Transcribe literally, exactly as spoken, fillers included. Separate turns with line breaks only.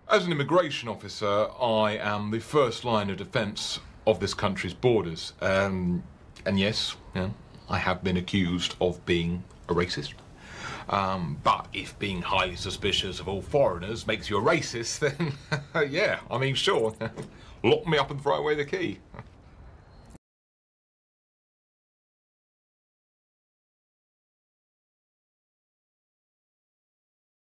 As an immigration officer, I am the first line of defence of this country's borders. Um, and yes, yeah, I have been accused of being a racist. Um, but if being highly suspicious of all foreigners makes you a racist, then yeah, I mean, sure, lock me up and throw away the key.